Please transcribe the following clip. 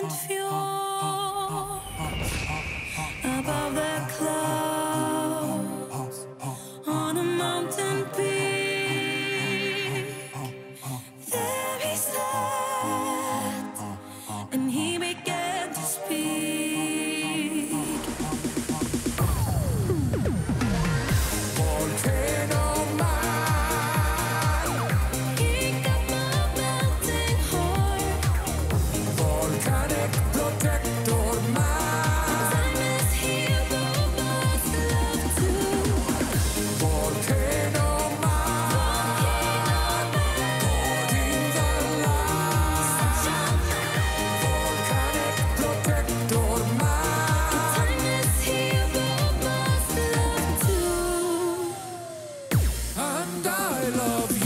distant fjord, above the clouds, on a mountain peak. There he sat, and he began to speak. Volcano man, He got my melting heart. volcanic protector man, Time is here, but must love too. volcano man, holding the line, volcanic protector man, Time is here, but must love too. and I love you.